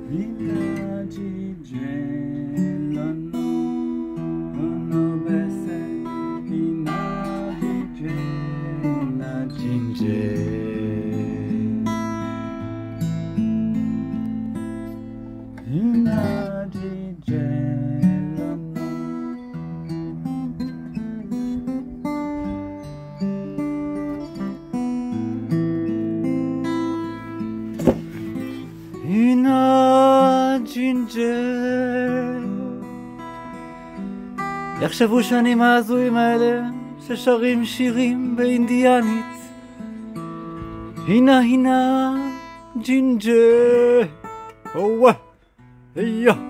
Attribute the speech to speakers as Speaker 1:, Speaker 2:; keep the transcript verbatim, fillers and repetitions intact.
Speaker 1: Hina Gigel, no, no bese. Hina Gigel, Hina Gigel, Hina Gigel, no. Hina ג'ינג'ל. יחשבו שאני מהזויים האלה ששרים שירים באינדיאנית. הנה הנה ג'ינג'ל, אוה, היה